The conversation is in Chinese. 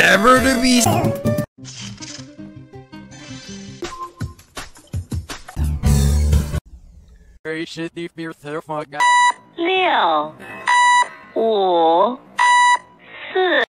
never to be. Very shitty beer, so fuck. 6、5、4。